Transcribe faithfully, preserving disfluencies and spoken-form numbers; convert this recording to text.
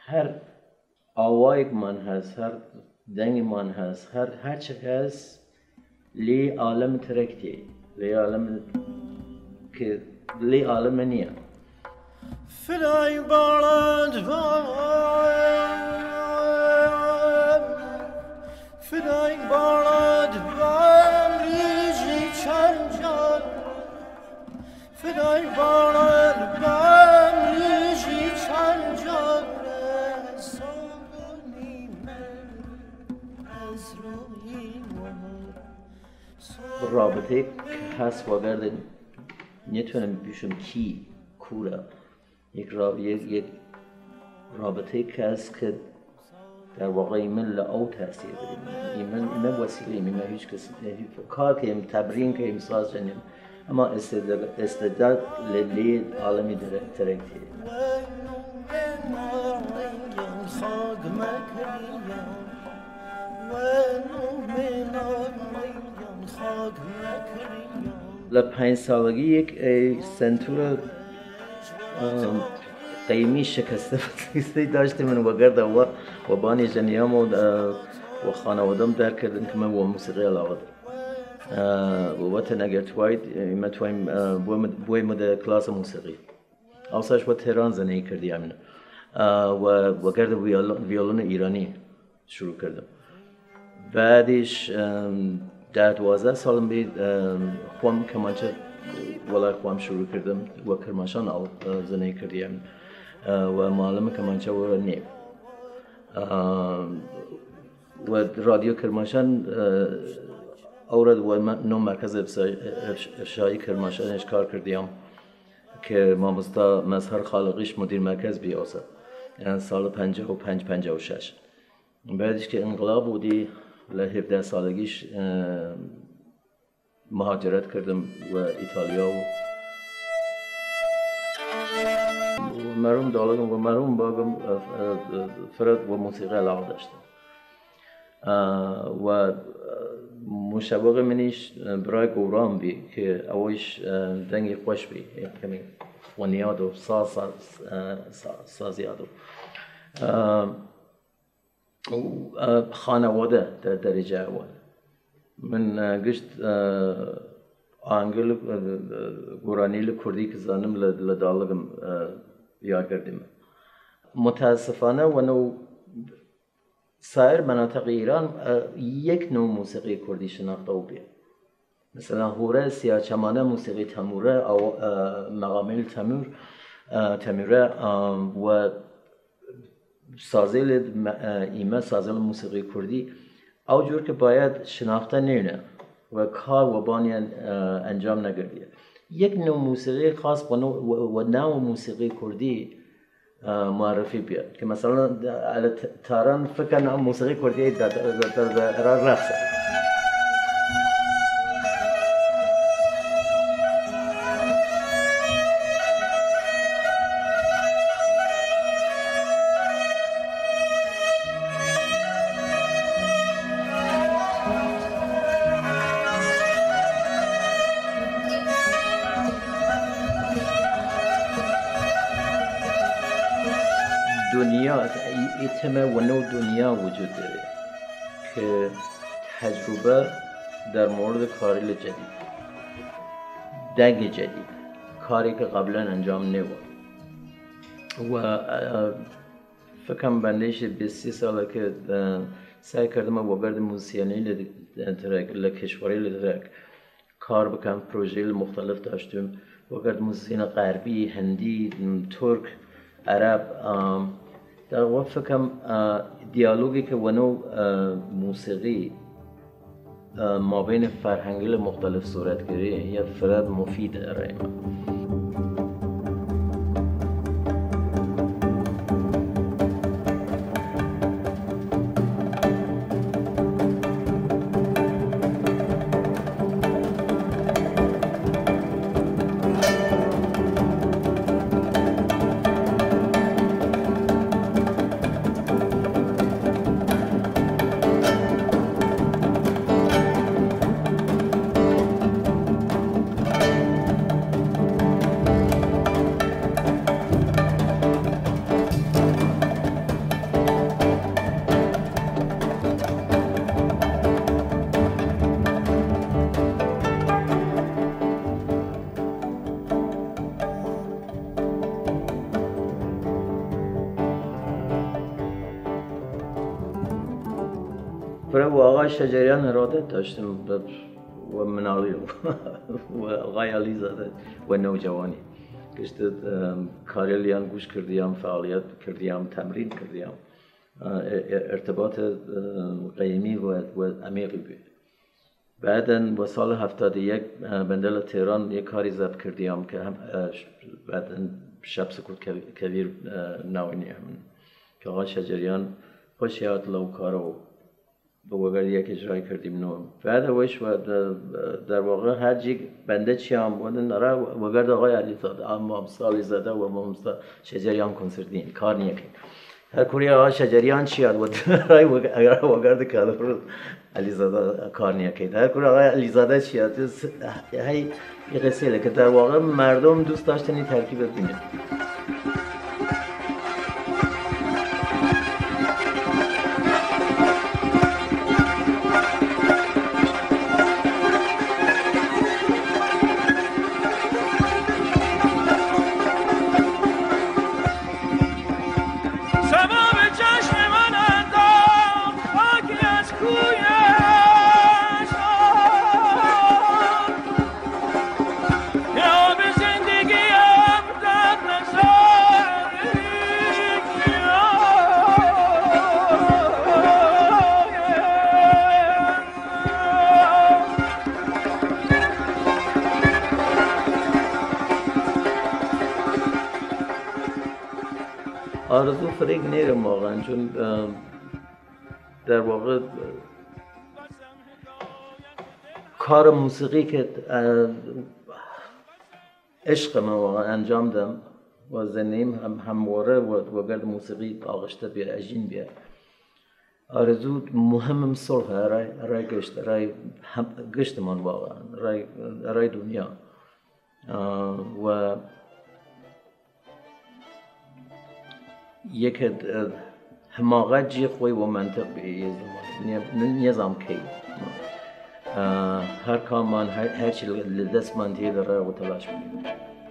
هر آوای من هست، هر دنگ من هست، هر هر چه هست لی عالم ترکتی، لی عالم که لی عالم نیه. فدای بالند فدای بالند بام ریزی چند جان فدای بالند بام ریزی چند جان سوگونی من از روی رابطه که هست واقعا نتونم بیشم کی کوره یک راب یک یک رابطه که هست که در واقع ایمن لعو تاثیر داریم ایمن ایمن وسیله ایمن هیچ کس کار که ایم تبرین که ایم ساز جنیم اما استعداد استعداد لیلی عالمی در ترکتی لپنج سالگی یک سنتور قیمی شکسته داشتیم من و گرد و و بانی جنیام و و خانوادم درک کردن که من و موسیقی علاقه دارم و وقت نگر توید ما تویم بوی مد کلاس موسیقی آسایش و تهران زندگی کردیم و و گرد ویولون ایرانی شروع کردم بعدش در دوازده سالم بید خوام کمانچه ولی خوام شروع کردم و کرماشان آل زندگی کردیم و معلم کمانچه و نیب و رادیو کرماشان اورد و نو مرکز افشایی کرماشانش کار کردیم که مامستا مظهر خالقیش مدیر مرکز بیاسه یعنی سال پنجاه و پنج پنجاه و شش بعدش که انقلاب بودی لهفده سالگیش مهاجرت کردم و ایتالیا و مروم دالگم و مروم باگم فرد و موسیقی علاقه داشتم و مشابه منیش برای گورام بی که اویش دنگی خوش بی کمی خونیاد و ساز سازیاد و خانواده در درجه اول من گشت آنگل گورانی لکردی که زنم لدالگم یاد کردیم متاسفانه و نو سایر مناطق ایران یک نوع موسیقی کردی شناخته و بید مثلا هوره سیاچمانه موسیقی تموره او مقامیل تمور تموره و سازیل ایمه سازیل موسیقی کردی او جور که باید شناخته نینه و کار و بانیان انجام نگردیه یک نوع موسیقی خاص و نوع موسیقی کردی معرفی بیاد که مثلا تاران فکر کنم موسیقی کردی در رقصه دنیا ایتمه و نوع دنیا وجود داره که تجربه در مورد کاری جدید دنگ جدید کاری که قبلا انجام نبود و فکرم بندش بیست ساله که سعی کردم و برد موسیقی لترک لکشوری لترک کار بکنم پروژه مختلف داشتم و برد موسیقی غربی هندی ترک عرب در واقع فکرم دیالوگی که ونو موسیقی ما بین فرهنگی مختلف صورت گیری یا فرد مفید رای ما برای و آقای شجریان ارادت داشتم و منالی و آقای علی زاده و نوجوانی گشت کاریلیان گوش کردیم، فعالیت کردیم، تمرین کردیم، ارتباط قیمی و عمیقی بود. بعدن و سال هفتاد و یک بندل تهران یک کاری ضبط کردیم که هم بعدن شب سکوت کبیر ناوینی همون که آقای شجریان خوشیات لو کارو با وگرد یک اجرای کردیم نو. بعد وش و در واقع هر جیگ بنده چیام بودن نرا وگرد آقای علی زاده اما سالی زاده و ما شجریان کنسرتین کار نیکی. هر کوری آقای شجریان چیاد بود رای اگر وگرد کالور علی زاده کار نیکی. هر کوری آقای علی زاده چیاد هی یه قصه که در واقع مردم دوست داشتن این ترکیب ببینن. آرزو فریق نیرم واقعا چون در واقع کار موسیقی که عشق من واقعا انجام دم و زنیم هم همواره و گرد موسیقی آغشته بیا اجین بیا آرزو مهمم صلح رای رای گشت رای گشت من واقعا رای رای دنیا و یک حماقت جی خوی و منطق به زمان نظام کی هر کام من هر چی لدست من دیده را و تلاش می‌کنم.